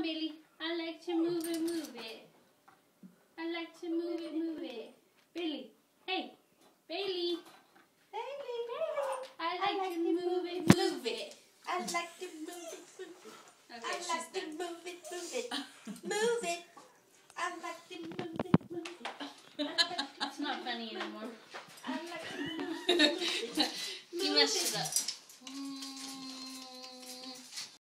Billy. I like to move it, move it. I like to move it, move it. Billy. Hey. Bailey. Bailey. I like to move it, move it. I like to move it, move it. Okay, I she's like to done. move it, move it. Move it. I like to move it, move it. It's not funny anymore. I like to move it, move it. You messed it up.